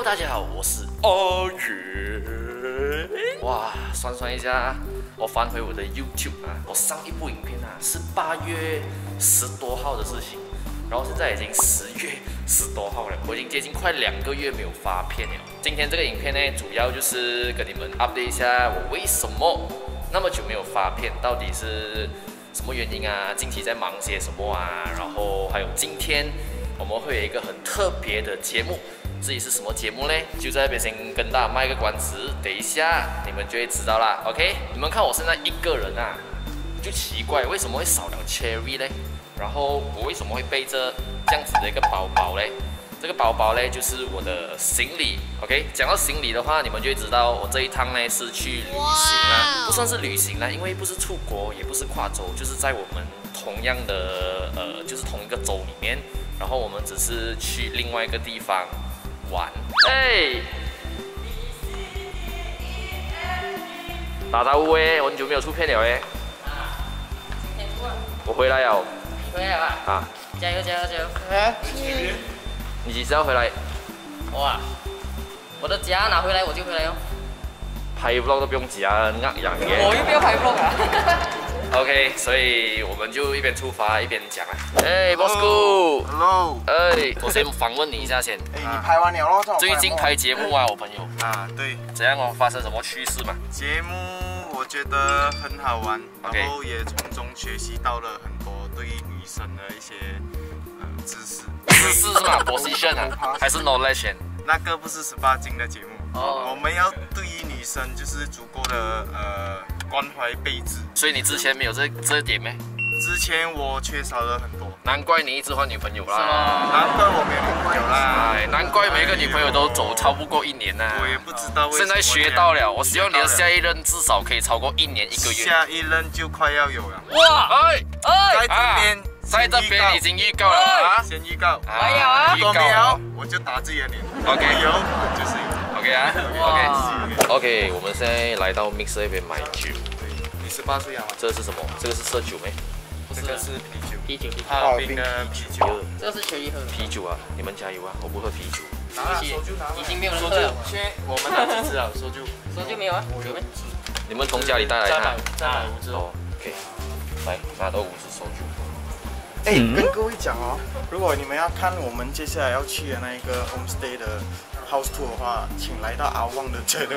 大家好，我是阿元。哇，算一下，我翻回我的 YouTube 啊，我上一部影片啊是8月10多号的事情，然后现在已经10月10多号了，我已经接近快2个月没有发片了。今天这个影片呢，主要就是跟你们 update 一下我为什么那么久没有发片，到底是什么原因啊？近期在忙些什么啊？然后还有今天我们会有一个很特别的节目。至于是什么节目呢？就在这边先跟大家卖个关子，等一下你们就会知道啦。OK， 你们看我现在一个人啊，就奇怪为什么会少了 Cherry 呢？然后我为什么会背着这样子的一个包包呢？这个包包呢，就是我的行李。OK， 讲到行李的话，你们就会知道我这一趟呢是去旅行啦，不算是旅行啦，因为不是出国，也不是跨州，就是在我们同样的就是同一个州里面，然后我们只是去另外一个地方玩。哎，打招呼哎，我很久没有出片了哎。我回来了。 你回来了啊！ 加油加油加油！ 你几时要回来？ 哇，我的家拿回来我就回来哟。 拍 vlog 都不用夹，呃养耶。 我又不要拍 vlog 啊。 OK， 所以我们就一边出发一边讲啊。哎 ，Bosco。Hello。哎，我先访问你一下先。 哎，你拍完了咯？ 最近拍节目啊，我朋友。 啊，对。 怎样哦？发生什么趣事嘛？ 节目我觉得很好玩， OK 然后也从中学习到了很多对于女生的一些知识。 知识是吗 ？Position 啊，还是 knowledge？ 那个不是18禁的节目。 哦。 我们要对于女生就是足够的关怀备至。 所以你之前没有这点咩？ 之前我缺少了很多。 难怪你一直换女朋友啦。 难怪我没有女朋友啦。 哎，难怪每个女朋友都走超不过1年呐。 我也不知道为什么。 现在学到了，我希望你的下一任至少可以超过1年1个月。 下一任就快要有了。 哇！哎在这边。 在这边已经预告了啊！ 先预告， 没有啊， 如果没有，我就打自己的脸。 OK， 有就是有。 OK 啊 ，OK， 我们现在来到 Mixer 那边买酒。 你18岁啊？ 这是什么？这个是色酒没？ 这个是啤酒。 啤酒， 哈尔滨的啤酒。 这个是全一喝的。 啤酒啊，你们加油啊！我不喝啤酒。 已经没有人喝了。 现在我们拿几支啊？收酒。 收酒没有啊？有没？ 你们从家里带来的？ 再买5支。 哦 ，OK， 来拿到5支收酒。 哎，跟各位讲哦，如果你们要看我们接下来要去的那一个 homestay 的 house tour 的话，请来到阿旺的这个。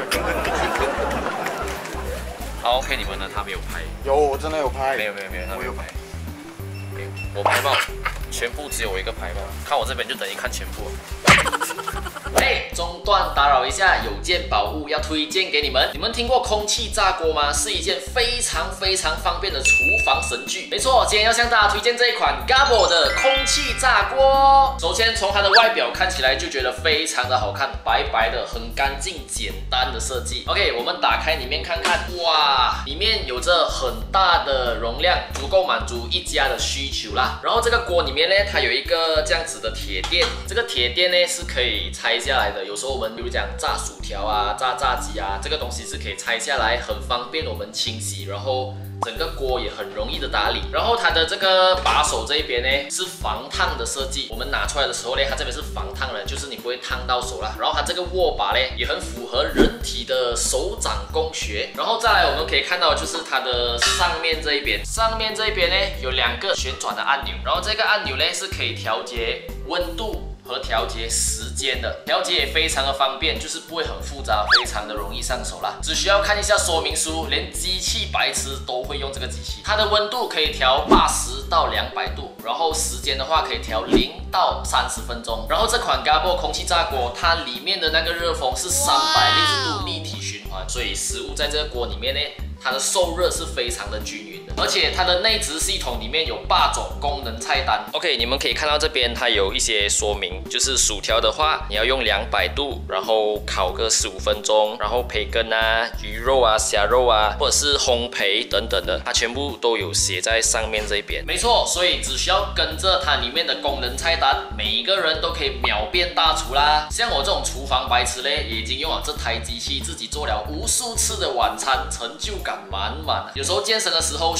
好 ，OK， 你们呢？他没有拍。 有，我真的有拍。 没有， 我有拍。 我拍爆，全部只有我一个拍爆。看我这边就等于看全部。哎，中断打扰一下，有件宝物要推荐给你们。你们听过空气炸锅吗？是一件非常方便的厨房神具。没错，今天要向大家推荐这一款 Gabbo 的空气炸锅。首先从它的外表看起来就觉得非常的好看，白白的，很干净简单的设计。OK， 我们打开里面看看，哇，里面有着很大的容量，足够满足一家的需求啦。然后这个锅里面呢，它有一个这样子的铁垫，这个铁垫呢是可以拆下来的。有时候我们比如讲炸薯条啊、炸炸鸡啊，这个东西是可以拆下来，很方便我们清洗，然后整个锅也很容易的打理。然后它的这个把手这一边呢是防烫的设计，我们拿出来的时候呢，它这边是防烫的，就是你不会烫到手啦。然后它这个握把呢也很符合人体的手掌工学。然后再来我们可以看到就是它的上面这一边呢有2个旋转的按钮，然后这个按钮呢是可以调节温度和调节时间的，调节也非常的方便，就是不会很复杂，非常的容易上手啦。只需要看一下说明书，连机器白痴都会用这个机器。它的温度可以调80到200度，然后时间的话可以调0到30分钟。然后这款 Gabbo 空气炸锅，它里面的那个热风是360度立体循环，所以食物在这个锅里面呢，它的受热是非常的均匀的，而且它的内置系统里面有8种功能菜单。OK， 你们可以看到这边它有一些说明，就是薯条的话，你要用200度，然后烤个15分钟，然后培根啊、鱼肉啊、虾肉啊，或者是烘焙等等的，它全部都有写在上面这边。没错，所以只需要跟着它里面的功能菜单，每一个人都可以秒变大厨啦。像我这种厨房白痴嘞，也已经用了这台机器自己做了无数次的晚餐，成就感满满。有时候健身的时候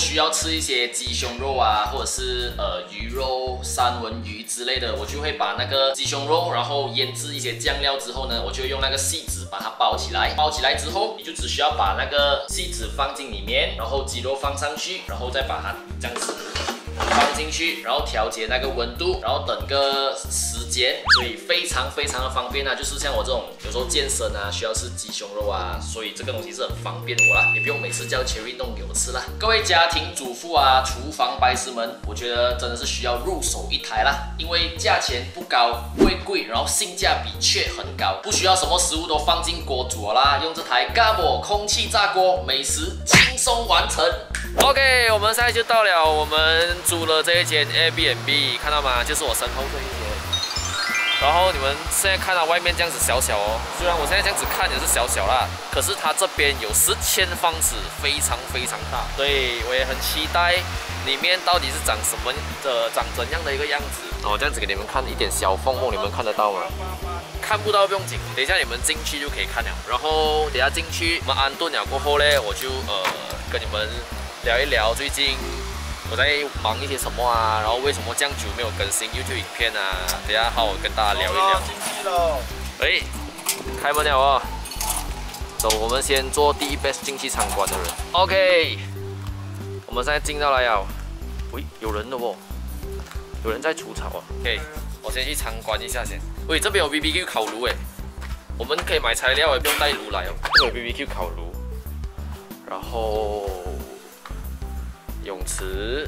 需要吃一些鸡胸肉啊，或者是鱼肉、三文鱼之类的，我就会把那个鸡胸肉，然后腌制一些酱料之后呢，我就用那个锡纸把它包起来。包起来之后，你就只需要把那个锡纸放进里面，然后鸡肉放上去，然后再把它这样子放进去，然后调节那个温度，然后等个时间，所以非常的方便啊！就是像我这种有时候健身啊，需要吃鸡胸肉啊，所以这个东西是很方便我啦，也不用每次叫 Cherry 弄给我吃啦。各位家庭主妇啊，厨房白痴们，我觉得真的是需要入手一台啦，因为价钱不高，不会贵，然后性价比却很高，不需要什么食物都放进锅煮啦，用这台 Gabo 空气炸锅，美食轻松完成。OK， 我们现在就到了我们租了这一间 Airbnb， 看到吗？就是我身后这一间。然后你们现在看到外面这样子小小哦，虽然我现在这样子看也是小小啦，可是它这边有10千方尺，非常大。所以我也很期待里面到底是长怎样的一个样子。我这样子给你们看一点小缝缝，你们看得到吗？看不到不用紧，等一下你们进去就可以看了。然后等一下进去我们安顿了过后呢，我就跟你们聊一聊最近我在忙一些什么啊，然后为什么这样久没有更新 YouTube 影片啊？等一下好好跟大家聊一聊。 进去了。 哎，开门了哦。走，我们先做第一 batch 进去参观的人。OK， 我们现在进到来了。喂，有人了哦，有人在除草啊。OK， 我先去参观一下先。喂，这边有 BBQ 烤炉哎，我们可以买材料也不用带炉来哦。这有 BBQ 烤炉，然后泳池，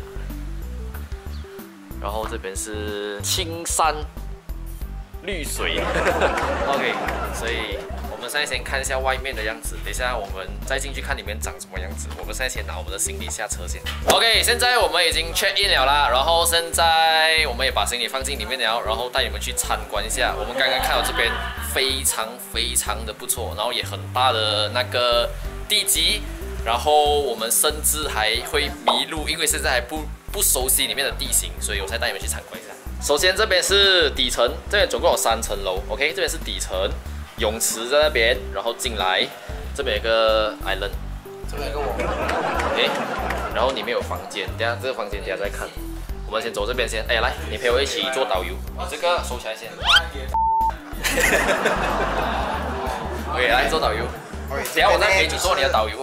然后这边是青山绿水，OK， 所以我们现在先看一下外面的样子，等一下我们再进去看里面长什么样子。我们现在先拿我们的行李下车先。OK， 现在我们已经 check in 了啦，然后现在我们也把行李放进里面了，然后带你们去参观一下。我们刚刚看到这边非常的不错，然后也很大的那个地基。然后我们甚至还会迷路，因为现在还不熟悉里面的地形，所以我才带你们去参观一下。首先这边是底层，这边总共有3层楼 ，OK， 这边是底层，泳池在那边，然后进来，这边有个 island， 这边有个我 ，OK， 然后里面有房间，等下这个房间等下再看。我们先走这边先，哎，来，你陪我一起做导游，你这个收起来先。OK， 来做导游，等下我再陪你做你的导游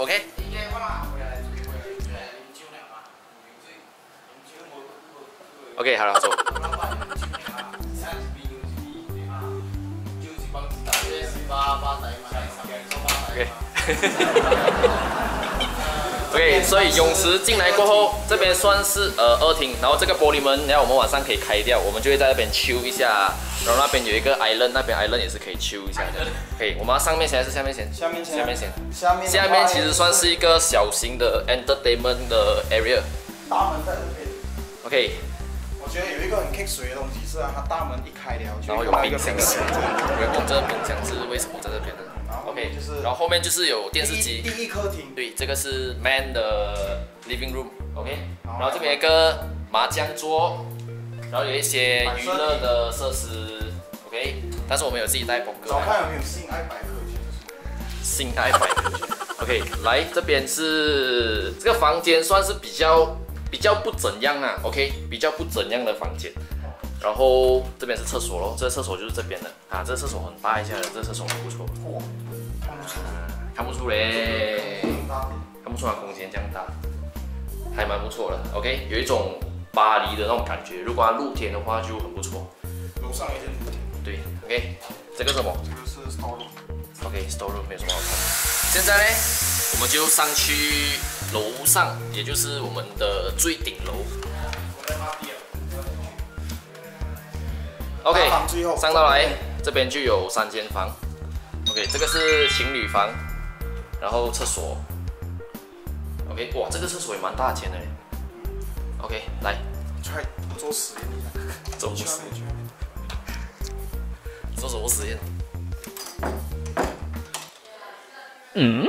，OK。OK， 好了，走。OK， 所以泳池进来过后，这边算是2厅，然后这个玻璃门，然后我们晚上可以开掉，我们就会在那边 chill 一下。然后那边有一个 island， 那边 island 也是可以 chill 一下的。OK， 我们上面先还是下面先？下面先。下面其实算是一个小型的 entertainment 的 area。 大门在这边。 OK。 我觉得有一个很 kick 水的东西是啊，它大门一开了， 然后有冰箱，这个冰箱是为什么在这边的 ？OK， 然后后面就是有电视机。 第一客厅。对， 这个是 man 的 living room，OK， 然后这边有一个麻将桌，然后有一些娱乐的设施 ，OK， 但是我们有自己带风格。 找看有没有性爱百科全书。 性爱百科全书 ，OK， 来这边是这个房间算是比较不怎样啊 ，OK， 比较不怎样的房间。然后这边是厕所咯，这个厕所就是这边的啊，这个厕所很大一下的，这个厕所很不错。哇，看不出嘞，看不出来空间这样大，还蛮不错的。OK， 有一种巴黎的那种感觉，如果它露天的话就很不错。 楼上一间露天。 对 ，OK， 这个是什么？ 这个是 store room。OK，store room 没有什么好看的。现在呢，我们就上去楼上，也就是我们的最顶楼。OK， 上到来这边就有3间房。OK， 这个是情侣房，然后厕所。OK， 哇，这个厕所也蛮大间的。OK， 来， 来做实验一下。 做实验。做什么实验？嗯？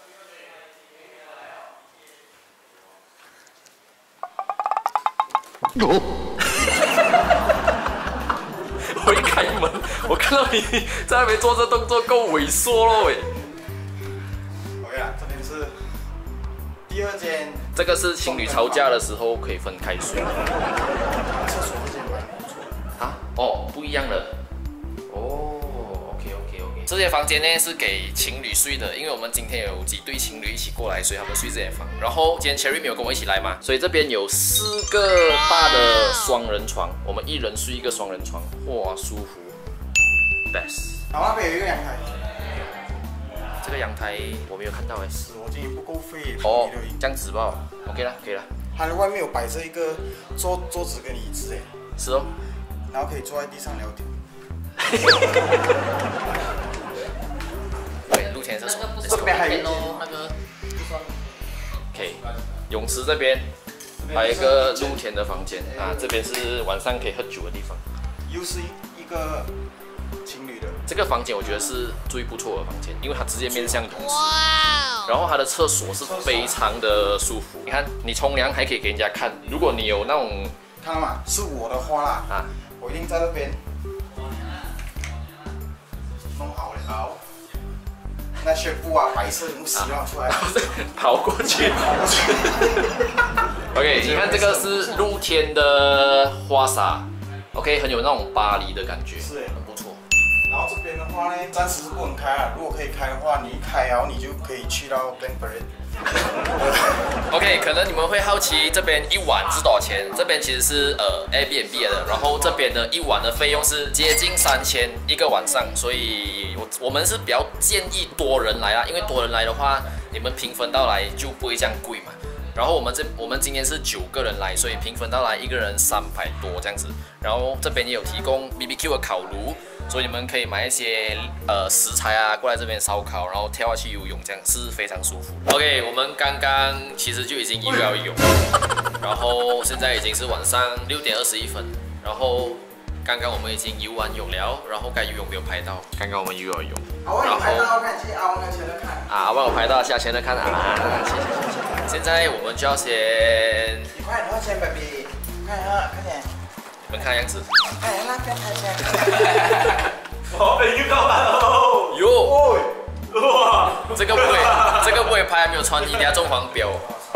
我一开门，我看到你在那边做这动作够猥琐咯喂。 OK 啊，这边是第二间这个是情侣吵架的时候可以分开睡。 厕所这间蛮不错的。 啊？哦，不一样的。哦，OK。这些房间呢是给情侣睡的，因为我们今天有几对情侣一起过来，所以他们睡这间房。然后今天 Cherry 没有跟我一起来嘛，所以这边有4个大的双人床，我们一人睡一个双人床，哇，舒服 ，best。 然后那边有一个阳台。 这个阳台我没有看到哎。 我今天不够费。 哦，这样子吧 ，OK 了，可以了。 它的外面有摆着一个桌子跟椅子哎。 是哦。 然后可以坐在地上聊天。 对，露天厕所。 这边还有那个不算。 OK， 泳池这边还有一个露天的房间啊，这边是晚上可以喝酒的地方。 又是一个情侣的。 这个房间我觉得是最不错的房间，因为它直接面向泳池，然后它的厕所是非常的舒服。你看，你冲凉还可以给人家看，如果你有那种， 看到吗？是我的话啦，啊，我一定在这边弄好了，那些布啊，白色东西让出来， 跑过去。OK， 你看这个是露天的花洒 ，OK， 很有那种巴黎的感觉， 是很不错。 然后这边的话呢，暂时是不能开啊。如果可以开的话，你一开然后你就可以去到 Blackbird。 OK， 可能你们会好奇这边一晚是多少钱？这边其实是Airbnb 的，然后这边的一晚的费用是接近3000一个晚上，所以我们是比较建议多人来啦，因为多人来的话，你们平分到来就不会这样贵嘛。然后我们今天是9个人来，所以平分到来一个人300多这样子。然后这边也有提供 BBQ 的烤炉。所以你们可以买一些食材啊，过来这边烧烤，然后跳下去游泳，这样是非常舒服。OK， 我们刚刚其实就已经游了泳，然后现在已经是晚上6点21分，然后刚刚我们已经游完泳了，然后该游泳没有拍到，刚刚我们游了泳， 阿旺有拍到，看去阿旺跟前面看。 啊，阿旺有拍到，下前的看啊，谢谢。现在我们就要先， 你快点先 ，baby， 看一下，快点。 你们看样子。 哎，那边拍先。 我被预告版喽！ 哟，哇，这个不会拍，没有穿衣，等下中黄标。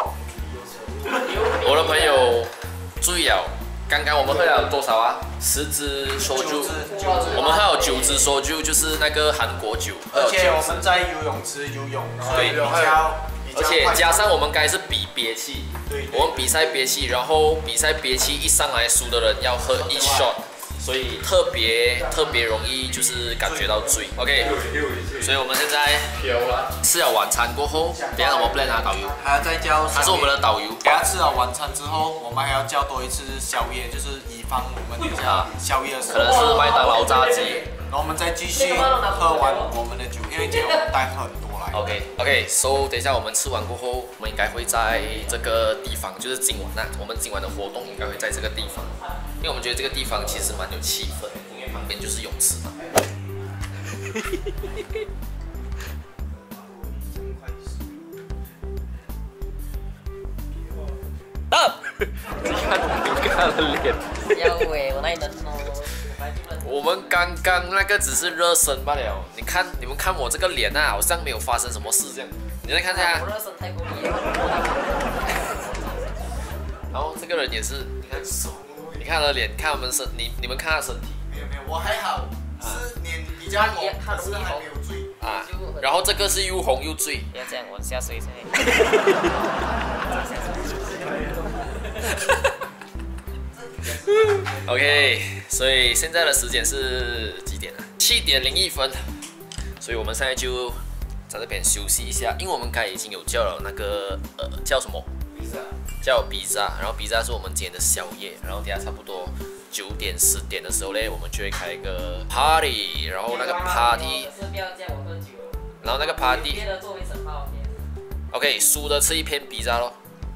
我的朋友注意了，刚刚我们喝了多少啊？10支soju，我们还有9支soju，就是那个韩国酒。 而且我们在游泳池游泳， 对，而且加上我们刚才是比憋气， 对， 我们比赛憋气，然后比赛憋气一上来输的人要喝1 shot。所以特别容易就是感觉到醉 ，OK， 所以我们现在吃了晚餐过后，等下我们 plan 导游， 还要再叫， 他是我们的导游。 给他吃了晚餐之后，我们还要叫多一次宵夜，就是以防我们等一下宵夜的时候， 可能是麦当劳炸鸡， 然后我们再继续喝完我们的酒，因为今天我们带很多来。 OK，so 等一下我们吃完过后，我们应该会在这个地方，就是今晚我们今晚的活动应该会在这个地方，因为我们觉得这个地方其实蛮有气氛，因为旁边就是泳池嘛。你看他的脸。 要喂，我那里能哦。 我们刚刚那个只是热身罢了，你们看我这个脸啊，好像没有发生什么事这样。你再看一下， 我热身太过力了。 然后这个人也是，你看手，你看他的脸，看我们你们看他身体。 没有，我还好，是脸比较红，但是还没有醉啊。然后这个是又红又醉。 不要这样，我下水先。 OK， 所以现在的时间是几点啊？7点01分，所以我们现在就在这边休息一下，因为我们刚才已经有叫了那个叫什么？叫比萨，然后比萨是我们今天的宵夜，然后等下差不多9点10点的时候呢，我们就会开一个 party， 然后那个 party， 然后那个 party， OK， 输的吃一片比萨咯。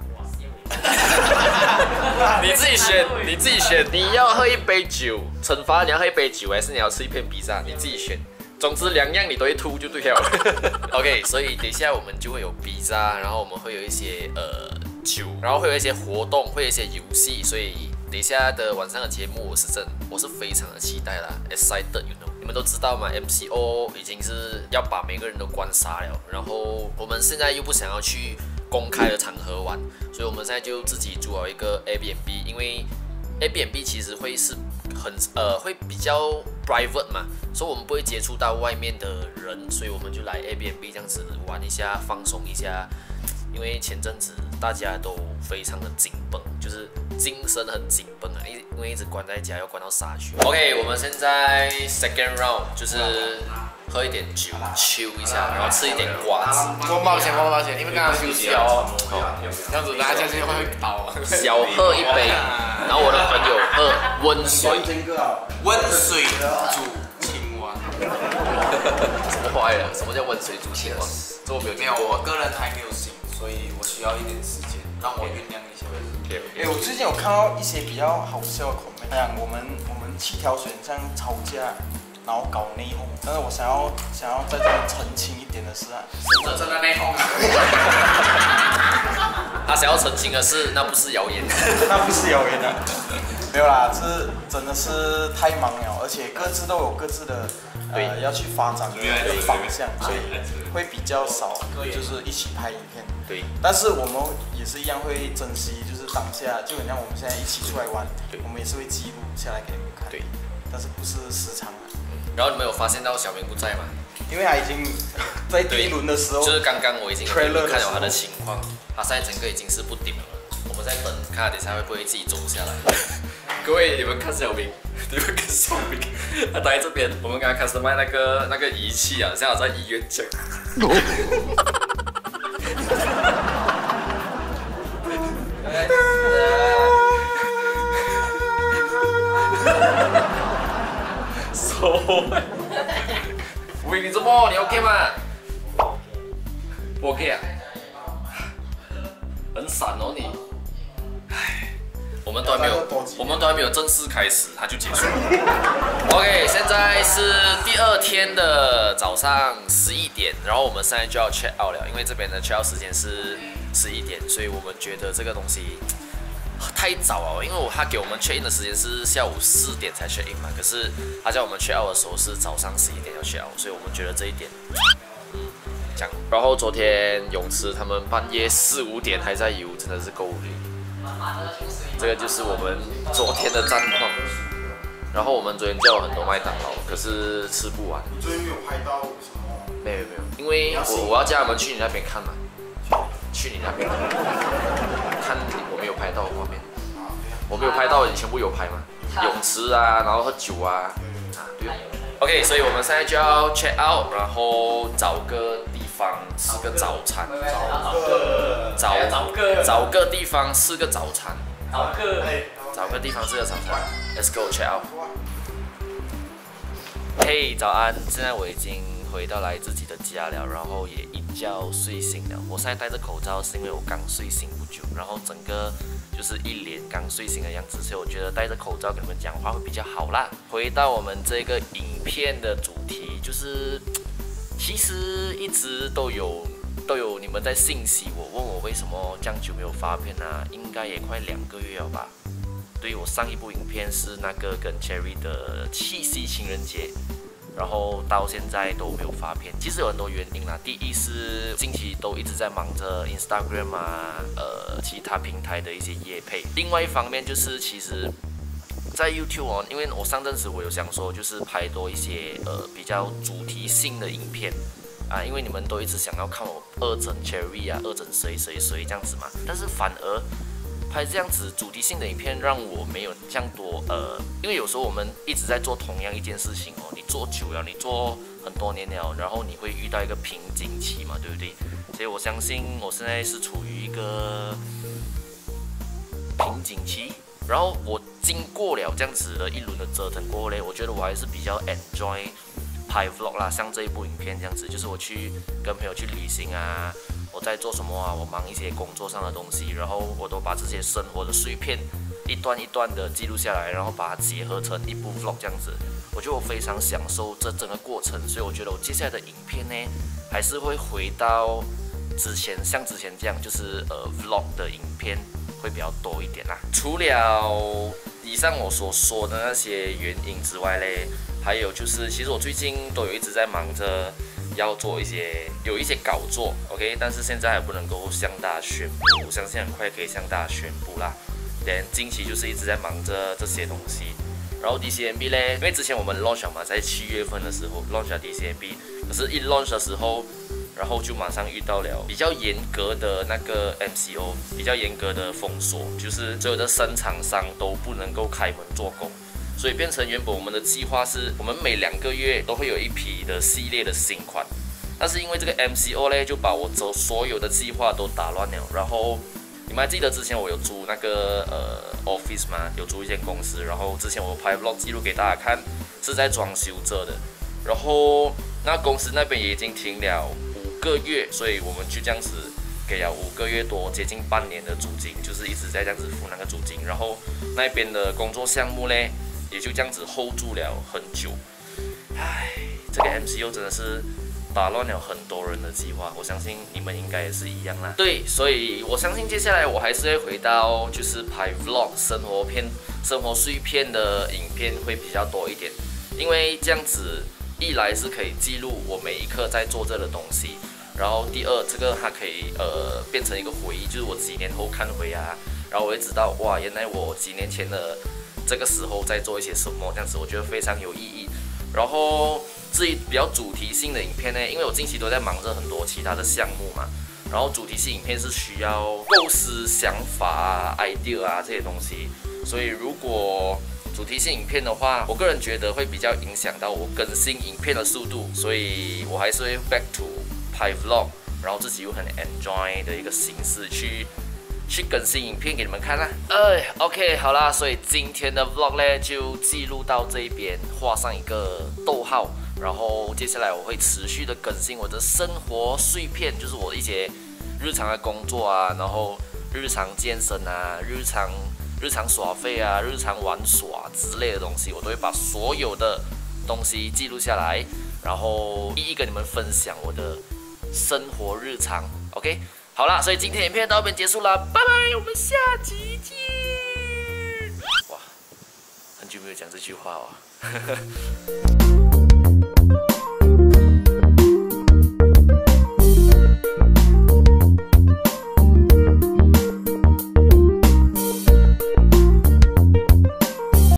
你自己选，你要喝一杯酒，惩罚你要喝一杯酒，还是你要吃一片披萨？你自己选。总之2样你都会吐就对了。OK， 所以等一下我们就会有披萨，然后我们会有一些酒，然后会有一些活动，会有一些游戏，所以等一下的晚上的节目我是非常的期待啦 ，excited you know。你们都知道嘛 ，MCO 已经是要把每个人都关杀了，然后我们现在又不想要去公开的场合玩，所以我们现在就自己租了一个 Airbnb， 因为 Airbnb 其实会是会比较 private 嘛，所以我们不会接触到外面的人，所以我们就来 Airbnb 这样子玩一下，放松一下。因为前阵子大家都非常的紧绷，就是精神很紧绷啊，因为一直关在家，要关到杀去。OK， 我们现在 second round 就是喝一点酒 chill 一下，然后吃一点瓜子。 多冒险，因为刚刚休息哦，这样子大家就会倒。 小喝一杯，然后我的朋友喝温水， 温水煮青蛙。 什么坏了？什么叫温水煮青蛙？这我没有听过。 我个人还没有醒，所以我需要一点时间让我酝酿一下。 我最近有看到一些比较好笑的comment，像我们7条选这样吵架，然后搞内讧，但是我想要在这里澄清一点的是啊， 真的内讧啊！ 他想要澄清的是，那不是谣言， 那不是谣言啊，没有啦，这真的是太忙了，而且各自都有各自的要去发展的方向，所以会比较少，就是一起拍影片。 对， 但是我们也是一样会珍惜，就是当下，就很像我们现在一起出来玩，我们也是会记录下来给你们看。 对， 但是不是时常啊。 然后你们有发现到小明不在吗？ 因为他已经在第一轮的时候， 就是刚刚我已经看了他的情况，他现在整个已经是不顶了。我们在等看他等下会不会自己走下来。各位，你们看小明，他待在这边，我们刚刚开始卖那个仪器啊，像在医院讲。喂，你怎么？你 OK 吗？不 OK 啊？很闪哦你。唉，我们都还没有正式开始，它就结束了。OK， 现在是第2天的早上11点，然后我们现在就要 check out 了，因为这边的 check out 时间是11点，所以我们觉得这个东西太早了，因为他给我们 check in 的时间是下午4点才 check in 嘛，可是他叫我们 check out 的时候是早上11点要 check out，所以我们觉得这一点，这样。然后昨天泳池他们半夜4、5点还在游，真的是够累。这个就是我们昨天的战况。然后我们昨天叫了很多麦当劳，可是吃不完。 你昨天没有拍到什么？ 没有，因为我要叫他们去你那边看嘛，去你那边看我没有拍到的画面。我没有拍到，你全部有拍吗？泳池啊，然后喝酒啊，对。OK， 所以我们现在就要 check out， 然后找个地方吃个早餐。找个地方吃个早餐。找个地方吃个早餐。Let's go check out。嘿，早安！现在我已经回到来自己的家了，然后也一觉睡醒了。我现在戴着口罩是因为我刚睡醒不久，然后整个就是一脸刚睡醒的样子，所以我觉得戴着口罩跟你们讲话会比较好啦。回到我们这个影片的主题，就是其实一直都有你们在信息我，问我为什么这样久没有发片啊？应该也快2个月了吧。对，我上一部影片是那个跟 Cherry 的七夕情人节，然后到现在都没有发片。其实有很多原因啦，第一是近期都一直在忙着 Instagram 啊，其他平台的一些业配。另外一方面就是其实，在 YouTube 哦，因为我上阵子我有想说，就是拍多一些比较主题性的影片。啊，因为你们都一直想要看我2整 Cherry 啊，2整谁这样子嘛，但是反而拍这样子主题性的影片，让我没有这样多因为有时候我们一直在做同样一件事情哦，你做久了，你做很多年了，然后你会遇到一个瓶颈期嘛，对不对？所以我相信我现在是处于一个瓶颈期，然后我经过了这样子的一轮的折腾过后嘞，我觉得我还是比较 enjoy。拍 vlog 啦，像这一部影片这样子，就是我去跟朋友去旅行啊，我在做什么啊，我忙一些工作上的东西，然后我都把这些生活的碎片一段一段的记录下来，然后把它结合成一部 vlog 这样子，我觉得我非常享受这整个过程，所以我觉得我接下来的影片呢，还是会回到像之前这样，就是vlog 的影片会比较多一点啦。除了以上我所说的那些原因之外嘞。还有就是，其实我最近都有一直在忙着要做有一些搞作 ，OK， 但是现在还不能够向大家宣布，我相信很快可以向大家宣布啦。连近期就是一直在忙着这些东西。然后 DCMB 呢，因为之前我们 launch 嘛，在7月份的时候 launch 了 DCMB， 可是一 launch 的时候，然后就马上遇到了比较严格的那个 MCO， 比较严格的封锁，就是所有的生产商都不能够开门做工。所以变成原本我们的计划是，我们每2个月都会有一批的系列的新款，但是因为这个 MCO 呢，就把我所有的计划都打乱了。然后你们还记得之前我有租那个office 吗？有租一间公司，然后之前我拍 vlog 记录给大家看，是在装修着的。然后那公司那边也已经停了5个月，所以我们就这样子给了5个月多，接近半年的租金，就是一直在这样子付那个租金。然后那边的工作项目呢，也就这样子 hold 住了很久。唉，这个 MCO 真的是打乱了很多人的计划，我相信你们应该也是一样啦。对，所以我相信接下来我还是会回到就是拍 vlog 生活碎片的影片会比较多一点，因为这样子一来是可以记录我每一刻在做这的东西，然后第二这个它可以变成一个回忆，就是我几年后看回啊，然后我会知道哇，原来我几年前的这个时候在做一些什么，这样子我觉得非常有意义。然后至于比较主题性的影片呢，因为我近期都在忙着很多其他的项目嘛，然后主题性影片是需要构思、想法啊、idea 啊这些东西，所以如果主题性影片的话，我个人觉得会比较影响到我更新影片的速度，所以我还是会 back to 拍 vlog， 然后自己又很 enjoy 的一个形式去更新影片给你们看啦。OK， 好啦，所以今天的 vlog 呢就记录到这边，画上一个逗号。然后接下来我会持续的更新我的生活碎片，就是我的一些日常的工作啊，然后日常健身啊，日常耍废啊，日常玩耍之类的东西，我都会把所有的东西记录下来，然后一一跟你们分享我的生活日常。OK。好啦，所以今天影片到这边结束了，拜拜，我们下集见。哇，很久没有讲这句话哦。